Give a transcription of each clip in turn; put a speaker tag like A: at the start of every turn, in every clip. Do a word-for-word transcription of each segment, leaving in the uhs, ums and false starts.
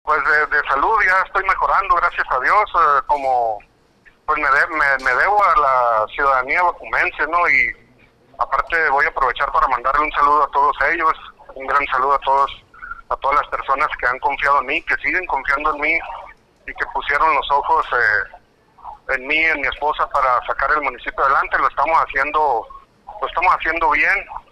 A: Pues de, de salud ya estoy mejorando, gracias a Dios, eh, como pues me, de, me, me debo a la ciudadanía bacumense, ¿no? Y aparte voy a aprovechar para mandarle un saludo a todos ellos, un gran saludo a todos, a todas las personas que han confiado en mí, que siguen confiando en mí y que pusieron los ojos eh, en mí, en mi esposa, para sacar el municipio adelante. Lo estamos haciendo, lo estamos haciendo bien.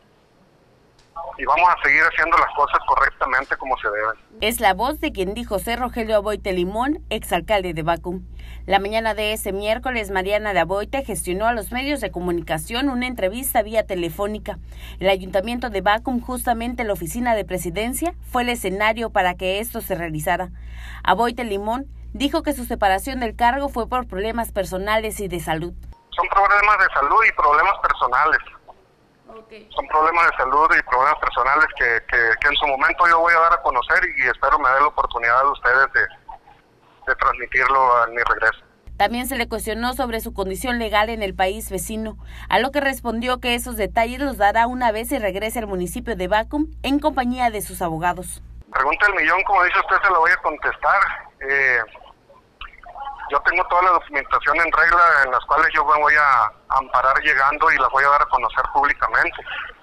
A: Y vamos a seguir haciendo las cosas correctamente como se deben.
B: Es la voz de quien dijo ser Rogelio Aboite Limón, exalcalde de Bacum. La mañana de ese miércoles, Mariana de Aboite gestionó a los medios de comunicación una entrevista vía telefónica. El ayuntamiento de Bacum, justamente la oficina de presidencia, fue el escenario para que esto se realizara. Aboite Limón dijo que su separación del cargo fue por problemas personales y de salud.
A: Son problemas de salud y problemas personales. Okay. Son problemas de salud y problemas personales que, que, que en su momento yo voy a dar a conocer y espero me dé la oportunidad de ustedes de, de transmitirlo a mi regreso.
B: También se le cuestionó sobre su condición legal en el país vecino, a lo que respondió que esos detalles los dará una vez y regrese al municipio de Bacum en compañía de sus abogados.
A: Pregunta el millón, como dice usted, se la voy a contestar. Eh, Yo tengo toda la documentación en regla en las cuales yo me voy a amparar llegando y las voy a dar a conocer públicamente.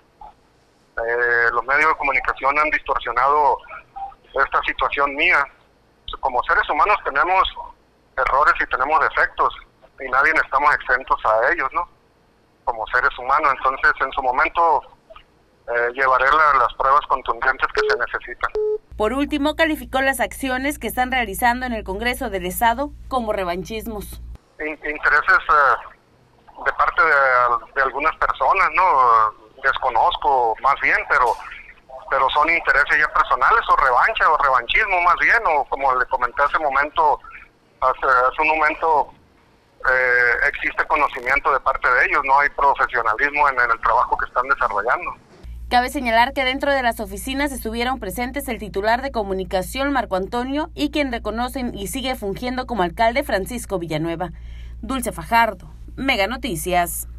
A: Eh, los medios de comunicación han distorsionado esta situación mía. Como seres humanos tenemos errores y tenemos defectos y nadie estamos exentos a ellos, ¿no? Como seres humanos. Entonces, en su momento eh, llevaré la, las pruebas contundentes que se necesitan.
B: Por último, calificó las acciones que están realizando en el Congreso del Estado como revanchismos.
A: Intereses eh, de parte de, de algunas personas, ¿no? Desconozco más bien, pero pero son intereses ya personales o revancha o revanchismo más bien, o como le comenté hace momento, hace, hace un momento, eh, existe conocimiento de parte de ellos, no hay profesionalismo en, en el trabajo que están desarrollando.
B: Cabe señalar que dentro de las oficinas estuvieron presentes el titular de comunicación, Marco Antonio, y quien reconocen y sigue fungiendo como alcalde, Francisco Villanueva. Dulce Fajardo, Mega Noticias.